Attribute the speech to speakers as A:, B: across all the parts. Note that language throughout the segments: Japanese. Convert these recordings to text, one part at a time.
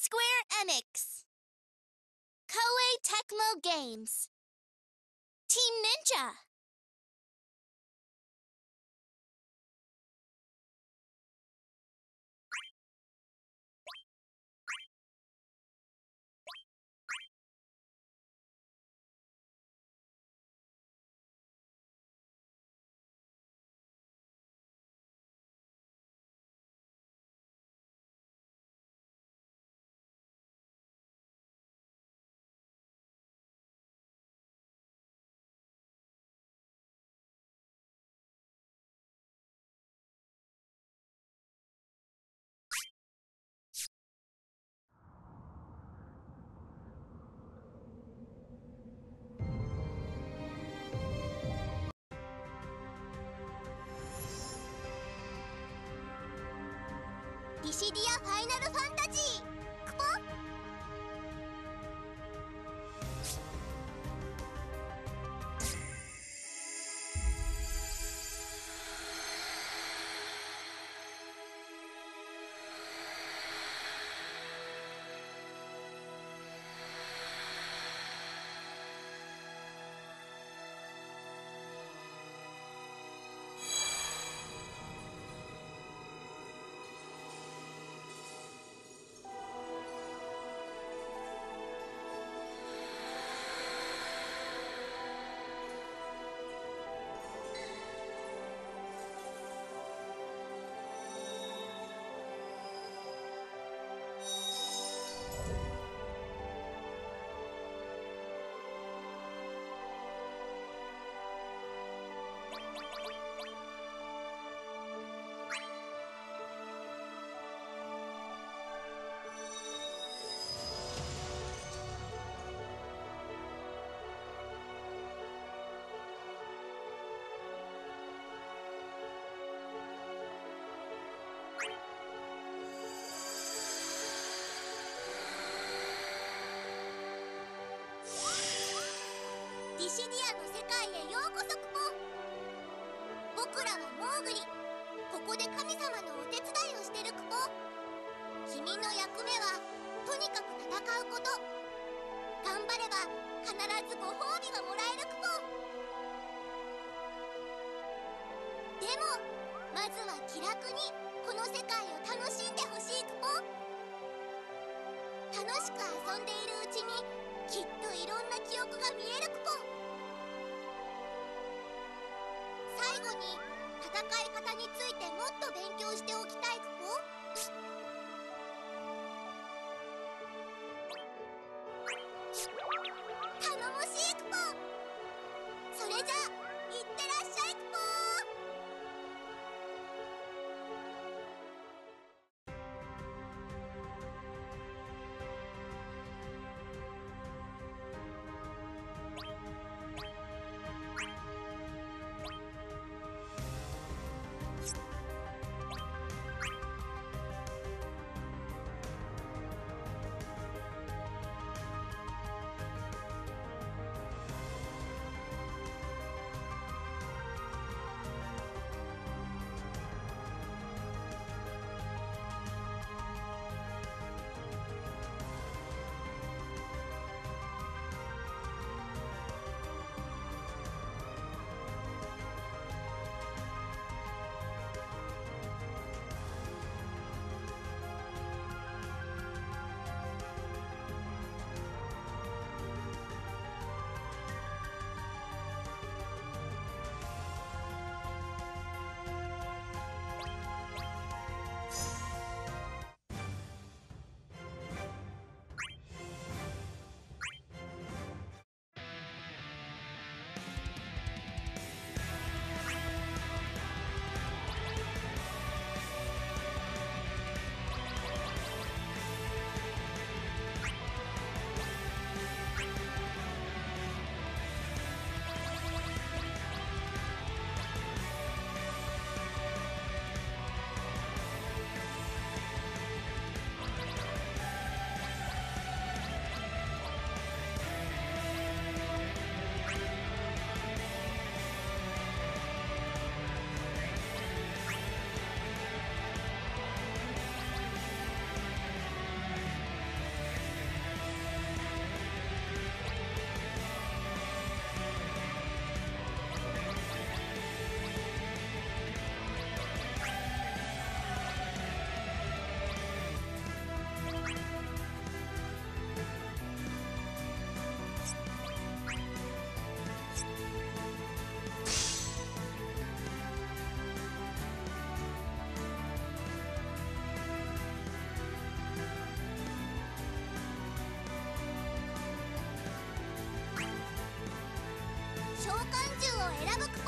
A: Square Enix, Koei Tecmo Games, Team Ninja.ディシディアファイナルファンタジークポ。ディシディアの世界へようこそクポ。僕らはモーグリ、ここで神様のお手伝いをしてるクポ。君の役目はとにかく戦うこと。頑張れば必ずご褒美がもらえるクポ。でもまずは気楽にこの世界を楽しんでほしいクポ。楽しく遊んでいるうちにきっといろんな記憶が見えるクポ。最後に戦い方についてもっと勉強しておきたいクポ。頼もしいクポ。それじゃいってらっしゃいクポ。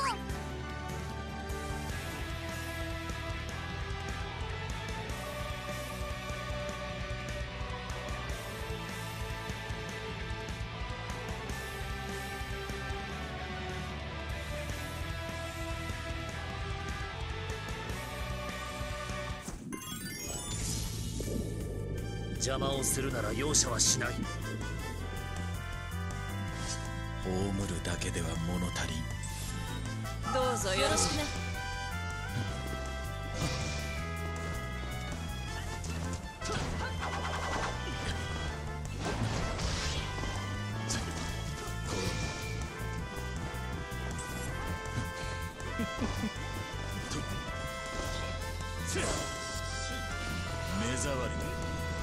B: 邪魔をするなら容赦はしない。
C: 葬るだけでは物足りん。
D: どうぞよろしくね。
C: 目障りだ。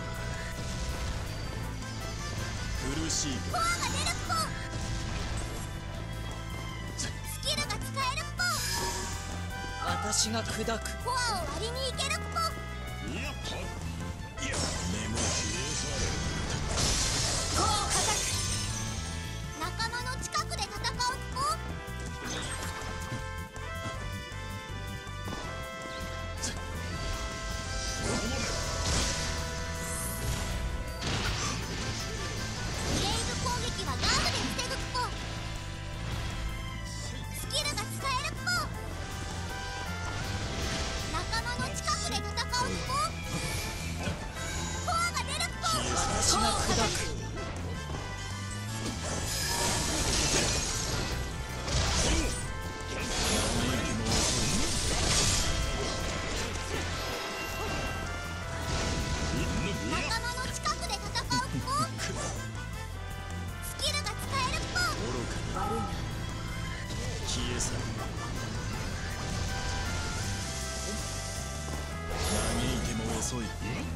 C: 苦しい
A: コアが出るっぽ。スキルが使えるっぽ。
D: 私が砕く。
A: コアを割りにいけるっぽ。
C: 眠
D: コアを叩く。
A: 仲間の近くで戦うっぽ。ブレイブ攻撃はガードで防ぐっぽ。スキルが使えるっぽ。仲間の近くで戦うっぽ。コアが出るっぽ。
D: 私が砕く。
A: 仲間の近くで戦うっぽ。スキルが使えるっぽ。
C: 愚かに消え去る。嘆いても遅い。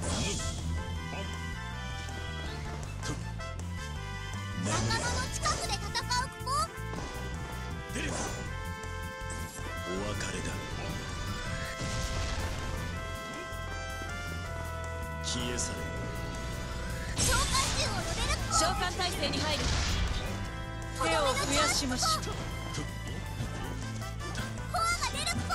A: 仲間の近くで戦うっぽ。
C: 出る。お別れだ。消え去れ。
A: 召喚獣を呼べるっぽ。
D: 召喚態勢に入る。手を増やしましょう。
A: コアが出るっぽ。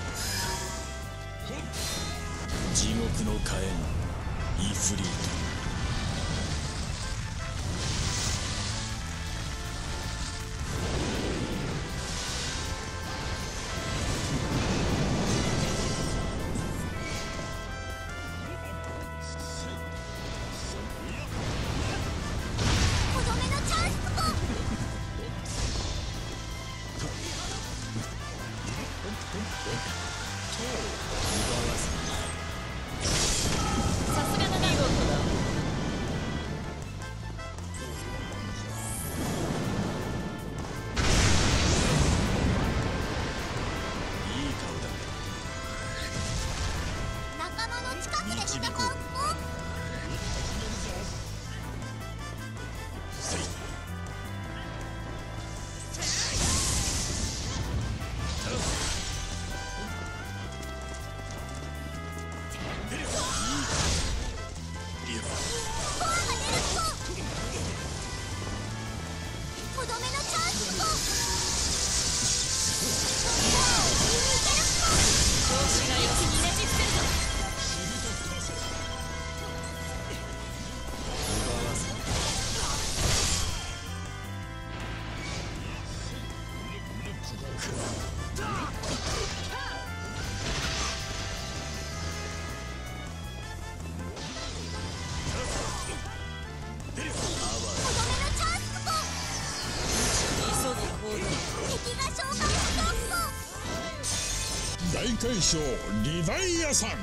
C: 地獄の火炎イフリート。
A: とどめのチャンスっぽ。
D: さすがだな。見事だ。
C: いい顔だ。
A: 仲間の近くで戦うっぽ。
C: せい。出る。いい顔。いや。
A: コアが出るっぽ。とどめのチャンスっぽ。コアを振りにいけるっぽ。
D: 調子がよきにねじ伏せるぞ。
C: 奪わせ。出る。
A: とどめのチャンスっぽ。
D: 急ぐ行動。
A: 敵が召喚したっぽ。
E: 大海将リヴァイアさん。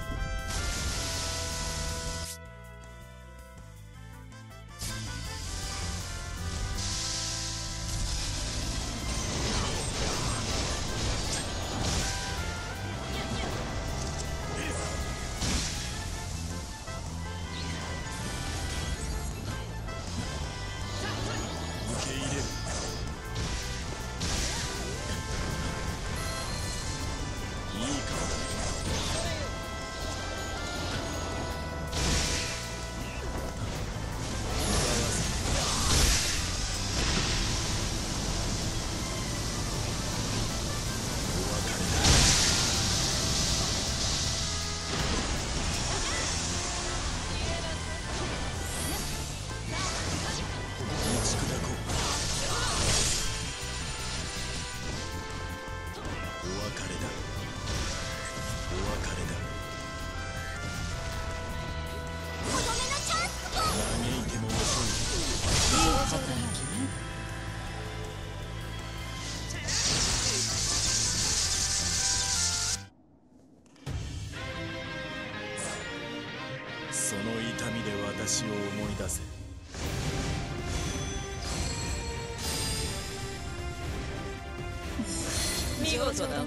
C: 受け入れる。いい顔だ。 その痛みで私を思い出せ。
D: 見事だ。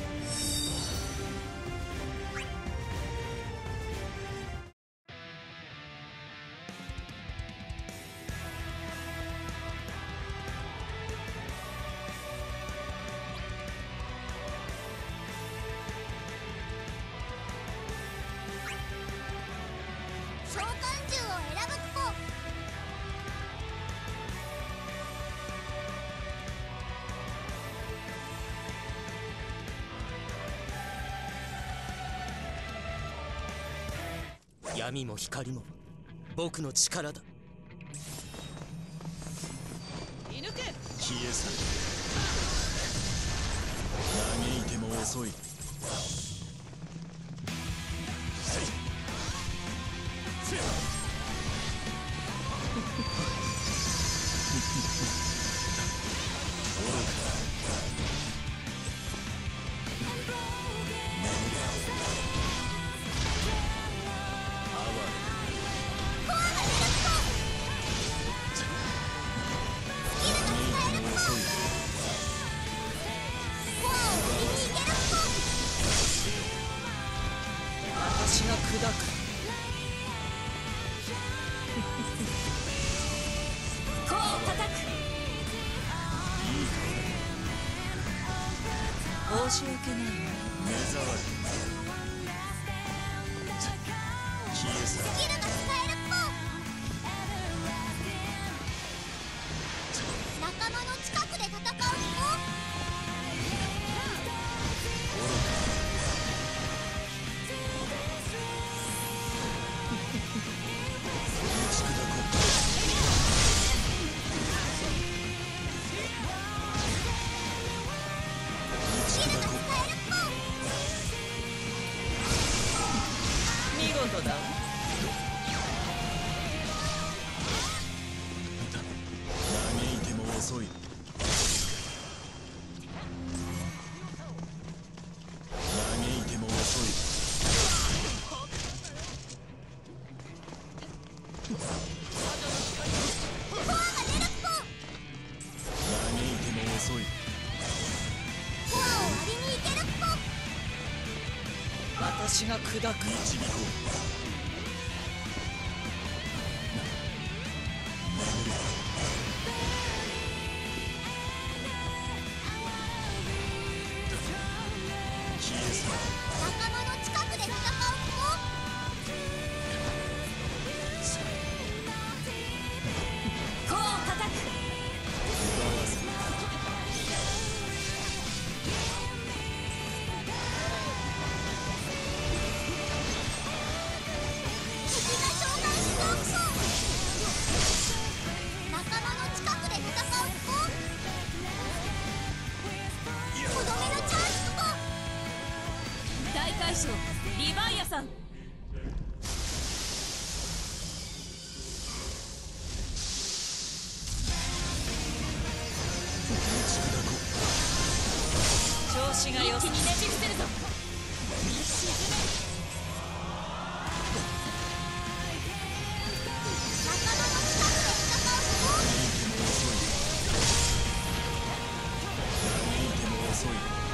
A: 召喚獣を選ぶクポ。
B: 闇も光も僕の力だ。
D: 射抜け。
C: 消え去れ。嘆いても遅い。
D: 私が砕く。こう叩く。申し訳ない。
C: 目障り。消え去
A: スキルが使えるクポ。仲間の近くで戦うクポ。
D: 見事だ。
C: 嘆いても遅い。嘆いても遅い。嘆いても遅い。
A: コアを割りに行けるクポ。
D: 私が砕く。
C: 導こう。消え去れ。
A: 仲間の近くで戦うクポ。
D: こう叩く。
C: 奪わせ。
A: 敵が召喚しそうクポ。仲間の近くで戦うクポ。とどめのチャンスクポ。
D: 大海将リヴァイアさん。調子が良さ。一気にねじ伏せるぞ。
A: 仲間の近くで戦うクポ。
C: 嘆いても遅い。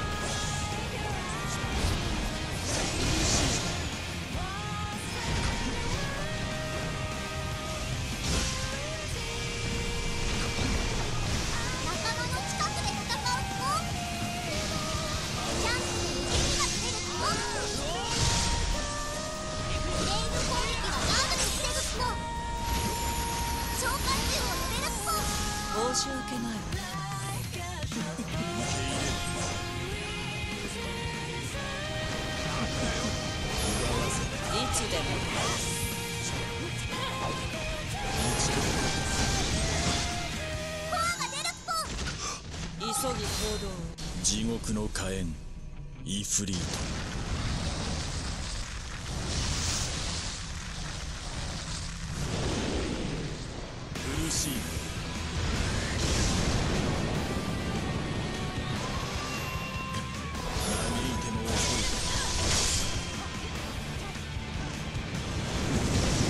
A: 仲間の近くで戦うクポ。チャンスに息が出るクポ。ブレイブ攻撃はガードで防ぐクポ。召喚獣を呼べるクポ。
D: 申し訳ない。いつでも。
A: コアが出るクポ。
D: 急ぎ行動を。
C: 地獄の火炎イフリート。苦しい。嘆いても遅い。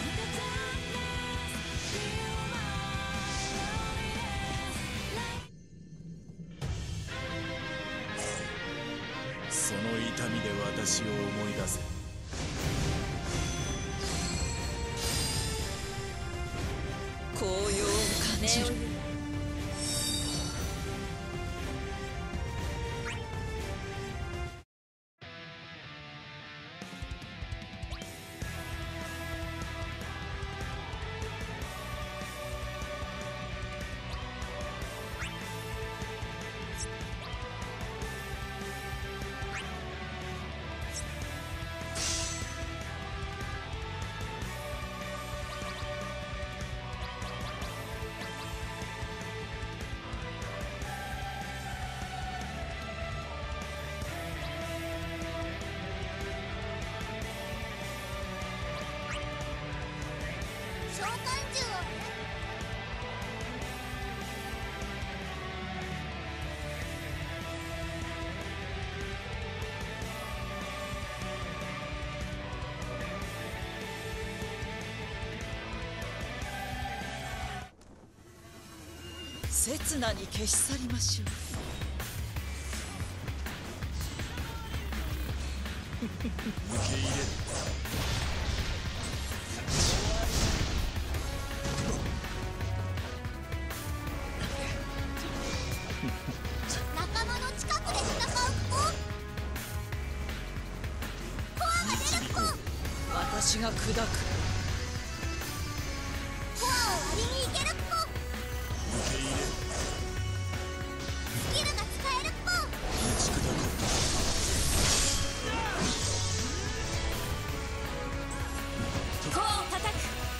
C: その痛みで私を思い出せ。
D: 紅葉を感じる。
A: 召喚獣をね。
D: 刹那に消し去りましょう。
C: 受け入れる。
A: 仲間の近くで戦う子。コアが出る子。
D: 私が砕く。
A: コアを割りにいける子。
C: 受け入れる。
A: スキルが使える子。
C: 打ち砕こ
D: コアを叩く。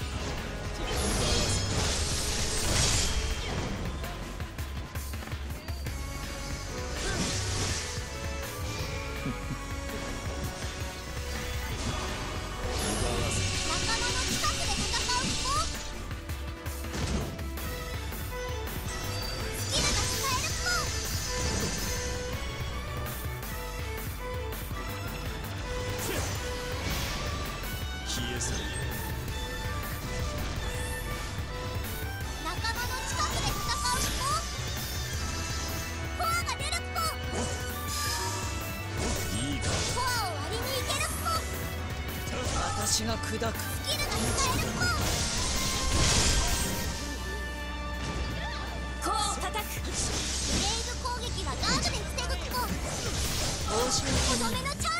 A: 仲間の近くで戦う子。スキルが使える子。
C: 消え去る。
A: 仲間の近くで戦う子。コアが出る子。
C: いいか。
A: コアを割りにいける子。
D: 私が砕く。
A: スキルが使える子。
D: コアを叩く。
A: ブレイズ攻撃はガードで防ぐ子。
D: 報酬
A: とどめのチャンス子。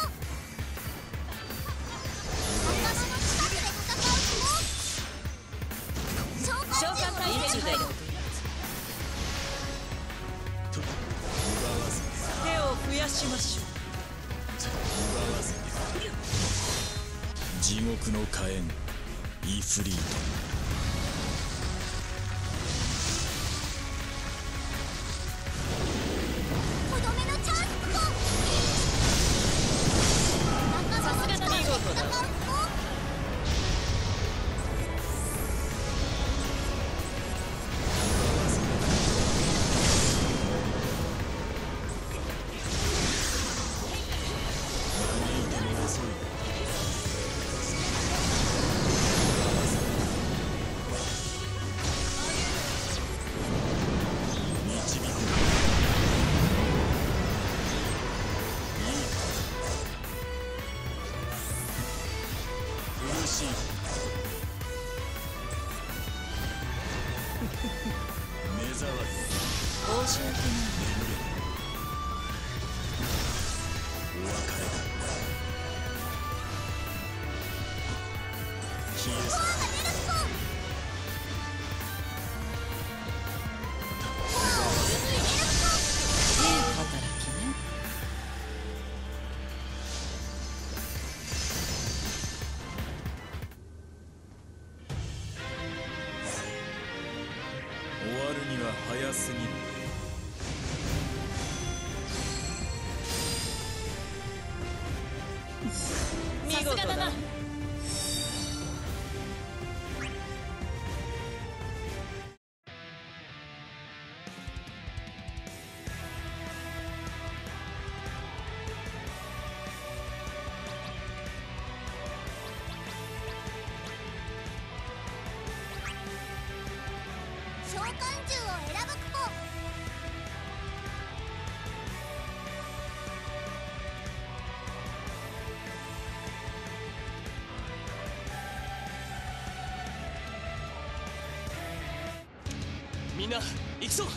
A: 仲間の近くで戦う子。召喚
D: 召喚
A: 獣を
D: 体制で
C: 奪わせて。
D: 手を増やしましょう。
C: 奪わせて。地獄の火炎イフリート。
A: とどめのチャンス子。仲間の近くで戦う子。
C: 目障り。
D: 申し訳ない。
C: 眠れ。お別れだ。消え去る。
A: コアが出る子。コアを割りにいける子。
D: いい働きね。
C: 終わるには早すぎる。
D: 見事だな。
A: 銃を選ぶクポ。
C: みんな行くぞ。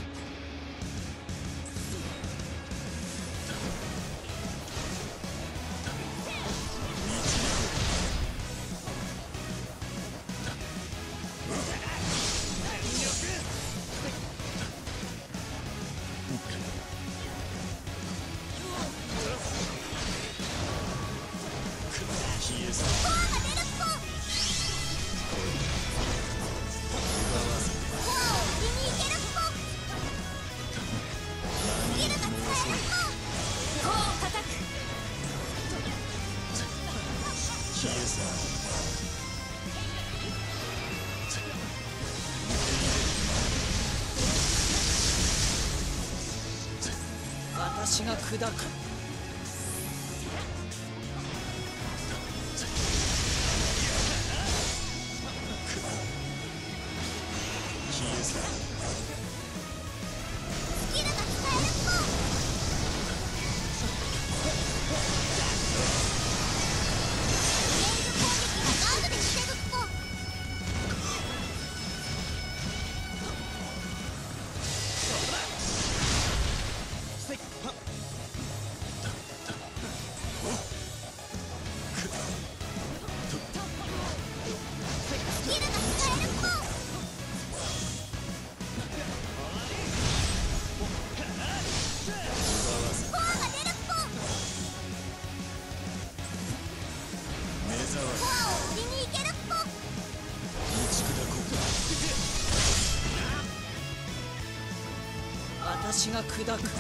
D: 私が砕く。私が砕く。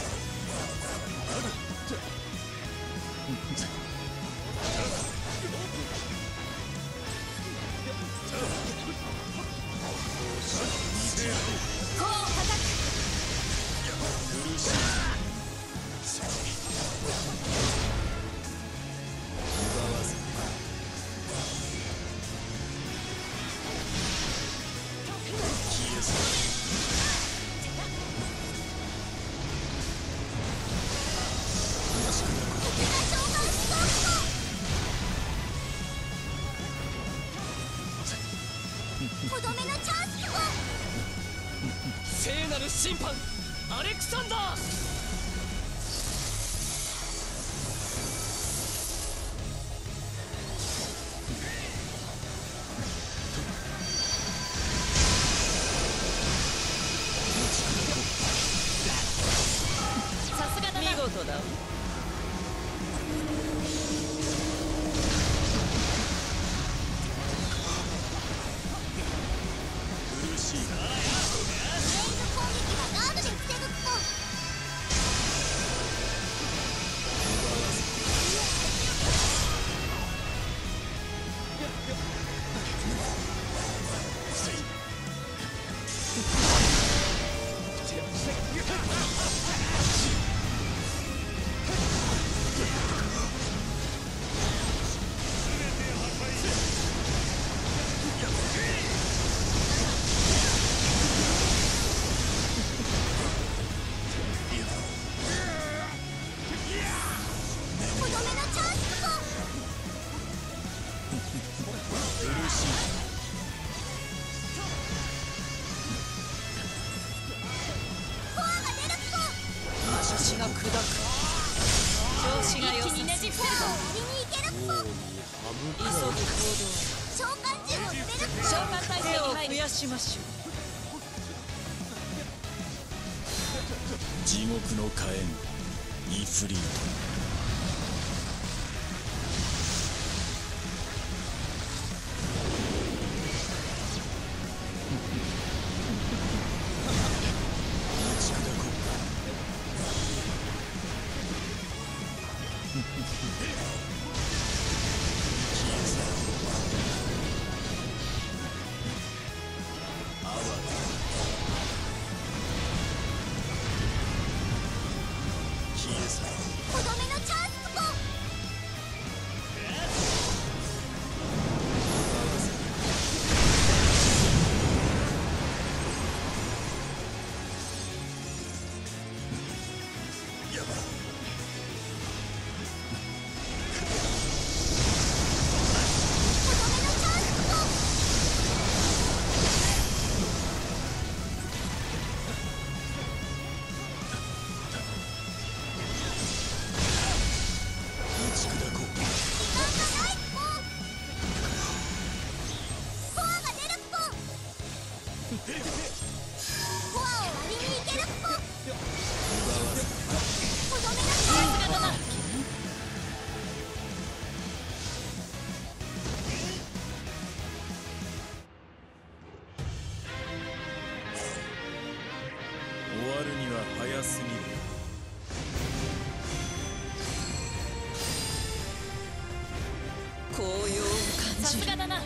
A: とどめのチャンスクポ。
C: 聖なる審判アレクサンダー。
D: さすがだな。見事だ。私が砕く。調子が良さ。一気にねじ伏せるぞ。急ぐ行動。
A: 召喚獣をレベル
D: 召喚体制を増やしましょ
C: う。地獄の火炎イフリート。
A: とどめのチコアを割りにいけるっぽ。とどめなさい。
C: 終わるには早すぎる。
D: 紅葉を感じる。さすがだな。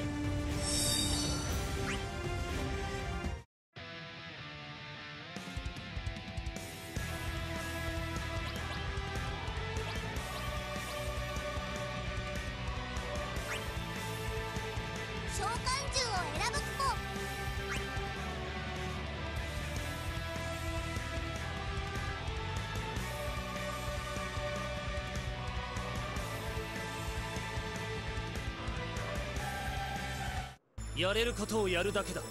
A: 召喚獣を選ぶっぽ。
B: やれることをやるだけだ。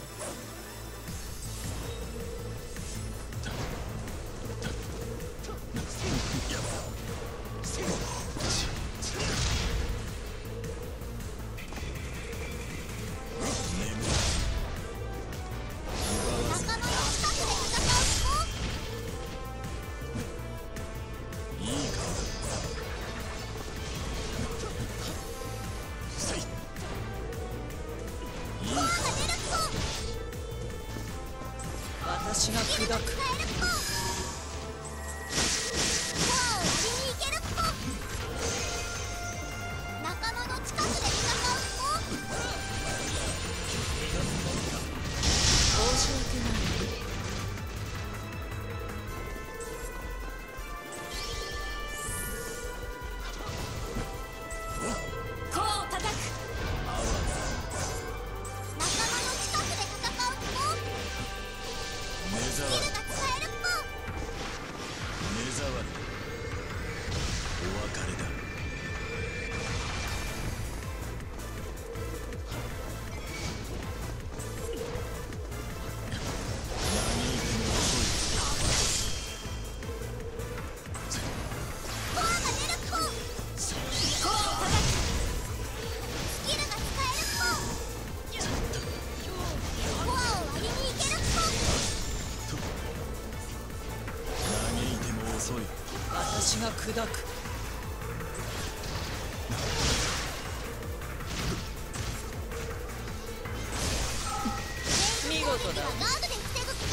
A: 仲間の近くで戦うっぽ。
C: いいか。せい。
A: コアが出るっぽ。
D: 私が砕く。
A: 使えるっぽ。コアを割りにいけるっぽ。仲間の近くで戦うっぽ。
D: 申し訳ない。コアを叩く。
A: 仲間の近くで戦うっぽ。
C: 目障り。
A: スキルが使えるっぽ。
C: 目障り。お別れだ。何言っても遅い。
A: コアが出るっぽ。
D: コアを叩く。
A: スキルが使えるっぽ。コアを割りにいけるっぽ。
C: 嘆いても遅い。
D: 私が砕く。見事だ。
A: ガードで防ぐっぽ。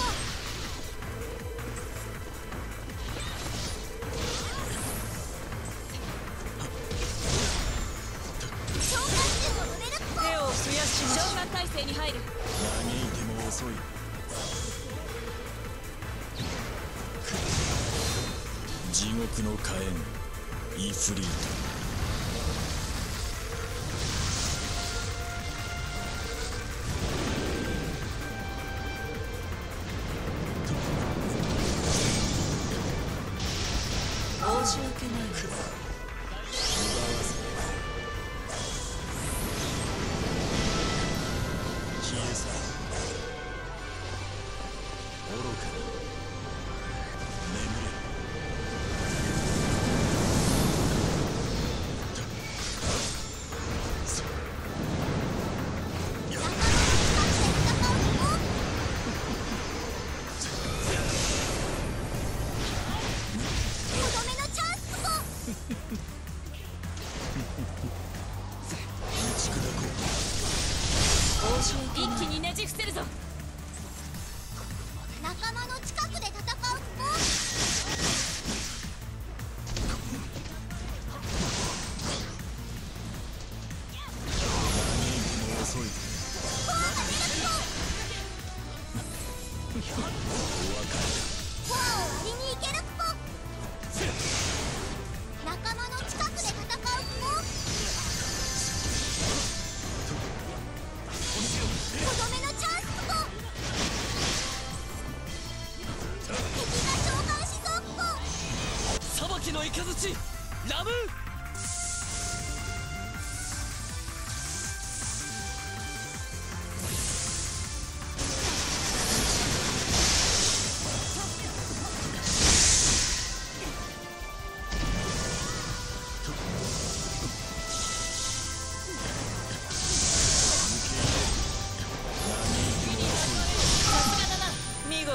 A: 召喚獣を乗れるっぽ。
D: 手を増やし召喚態勢に入る。
C: 嘆いても遅い。地獄の火炎イフリート。
D: 申し訳ない。
C: 消え去る。愚かに眠れ。
D: 一気にねじ伏せるぞ。
A: 仲間の近くで戦うっぽ。
C: 遅い。
A: コアが出るっぽ。
C: お別れだ。
A: コアを割りにいけるっぽ。仲間の近くで戦うっぽ。とどめのチャンスっぽ。敵が召喚しそうっぽ。
B: 裁きの雷ラムー。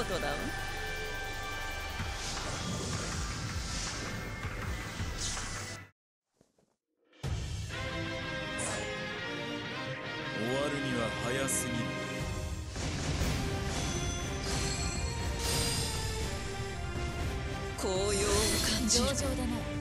D: ことだわ。
C: 終わるには早すぎる。
D: 高揚を感じる。
F: 上々だな。